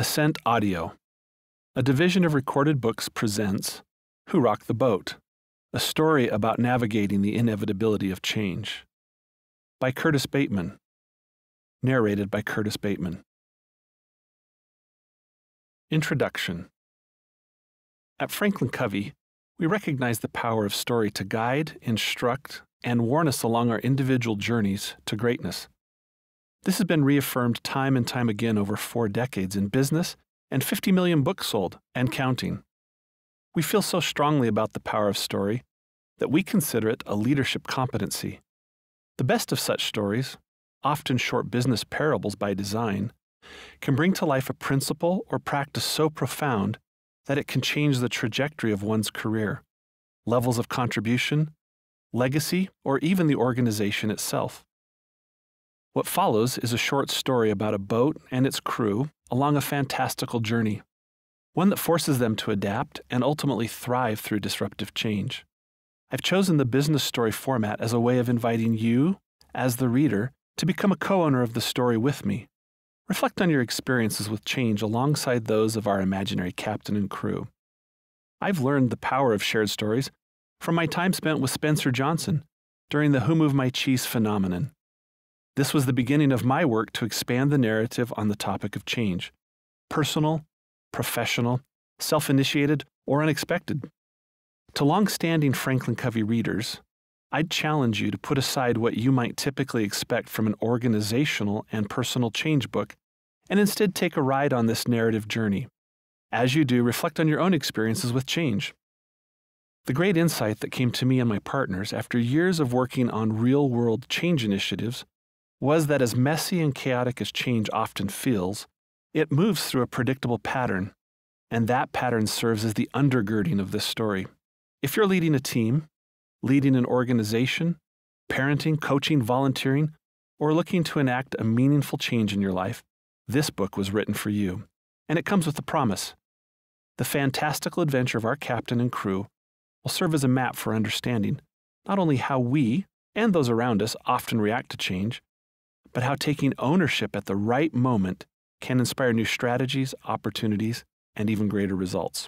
Ascent Audio, a division of Recorded Books, presents Who Rocked the Boat? A story about navigating the inevitability of change. By Curtis Bateman. Narrated by Curtis Bateman. Introduction. At FranklinCovey, we recognize the power of story to guide, instruct, and warn us along our individual journeys to greatness. This has been reaffirmed time and time again over 4 decades in business and 50 million books sold and counting. We feel so strongly about the power of story that we consider it a leadership competency. The best of such stories, often short business parables by design, can bring to life a principle or practice so profound that it can change the trajectory of one's career, levels of contribution, legacy, or even the organization itself. What follows is a short story about a boat and its crew along a fantastical journey, one that forces them to adapt and ultimately thrive through disruptive change. I've chosen the business story format as a way of inviting you, as the reader, to become a co-owner of the story with me. Reflect on your experiences with change alongside those of our imaginary captain and crew. I've learned the power of shared stories from my time spent with Spencer Johnson during the Who Moved My Cheese phenomenon. This was the beginning of my work to expand the narrative on the topic of change, personal, professional, self-initiated, or unexpected. To long-standing FranklinCovey readers, I'd challenge you to put aside what you might typically expect from an organizational and personal change book and instead take a ride on this narrative journey. As you do, reflect on your own experiences with change. The great insight that came to me and my partners after years of working on real-world change initiatives was that as messy and chaotic as change often feels, it moves through a predictable pattern, and that pattern serves as the undergirding of this story. If you're leading a team, leading an organization, parenting, coaching, volunteering, or looking to enact a meaningful change in your life, this book was written for you, and it comes with a promise. The fantastical adventure of our captain and crew will serve as a map for understanding not only how we and those around us often react to change, but how taking ownership at the right moment can inspire new strategies, opportunities, and even greater results.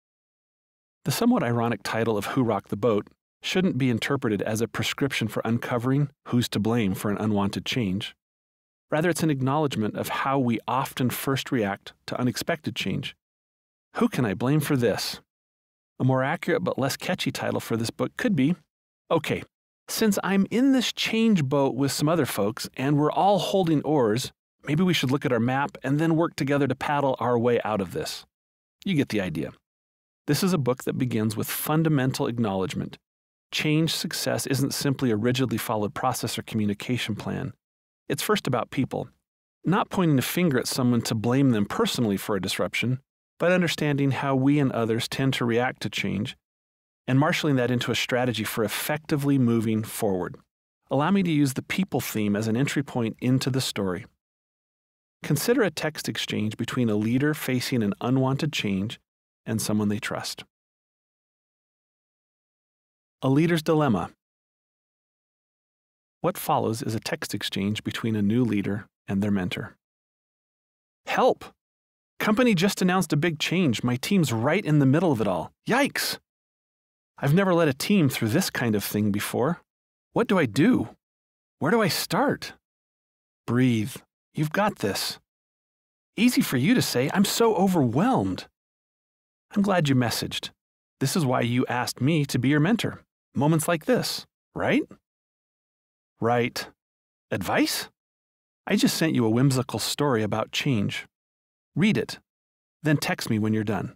The somewhat ironic title of Who Rocked the Boat shouldn't be interpreted as a prescription for uncovering who's to blame for an unwanted change. Rather, it's an acknowledgement of how we often first react to unexpected change. Who can I blame for this? A more accurate but less catchy title for this book could be, okay, since I'm in this change boat with some other folks and we're all holding oars, maybe we should look at our map and then work together to paddle our way out of this. You get the idea. This is a book that begins with fundamental acknowledgement. Change success isn't simply a rigidly followed process or communication plan. It's first about people, not pointing a finger at someone to blame them personally for a disruption, but understanding how we and others tend to react to change and marshaling that into a strategy for effectively moving forward. Allow me to use the people theme as an entry point into the story. Consider a text exchange between a leader facing an unwanted change and someone they trust. A leader's dilemma. What follows is a text exchange between a new leader and their mentor. Help! Company just announced a big change. My team's right in the middle of it all. Yikes! I've never led a team through this kind of thing before. What do I do? Where do I start? Breathe. You've got this. Easy for you to say, I'm so overwhelmed. I'm glad you messaged. This is why you asked me to be your mentor. Moments like this, right? Right. Advice? I just sent you a whimsical story about change. Read it, then text me when you're done.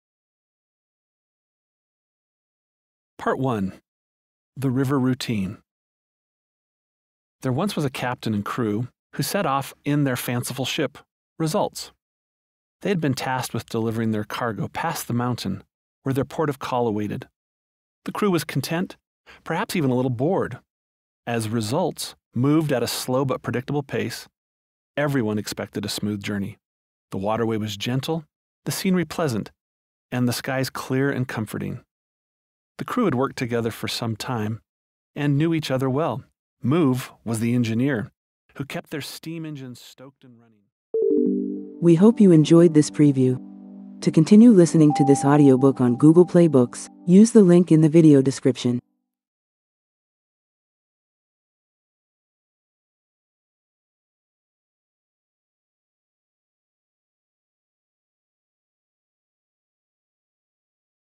Part 1. The River Routine. There once was a captain and crew who set off in their fanciful ship, Results. They had been tasked with delivering their cargo past the mountain, where their port of call awaited. The crew was content, perhaps even a little bored. As Results moved at a slow but predictable pace, everyone expected a smooth journey. The waterway was gentle, the scenery pleasant, and the skies clear and comforting. The crew had worked together for some time and knew each other well. Move was the engineer, who kept their steam engines stoked and running. We hope you enjoyed this preview. To continue listening to this audiobook on Google Play Books, use the link in the video description.